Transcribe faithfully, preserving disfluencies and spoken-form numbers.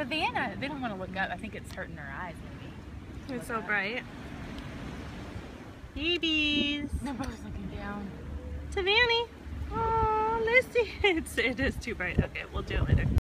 Savannah, they don't want to look up. I think it's hurting their eyes, maybe. It's so up. bright. Babies. They're both looking down. Savannah. Oh, Lissy. It's, it is too bright. Okay, we'll do it later.